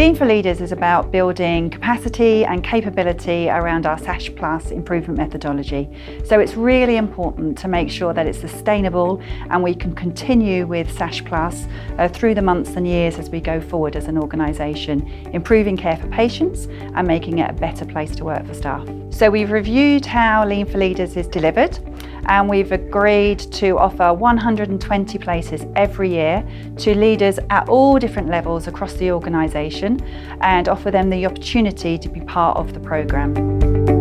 Lean for Leaders is about building capacity and capability around our SASH Plus improvement methodology. So it's really important to make sure that it's sustainable and we can continue with SASH Plus through the months and years as we go forward as an organisation, improving care for patients and making it a better place to work for staff. So we've reviewed how Lean for Leaders is delivered, and we've agreed to offer 120 places every year to leaders at all different levels across the organisation and offer them the opportunity to be part of the programme.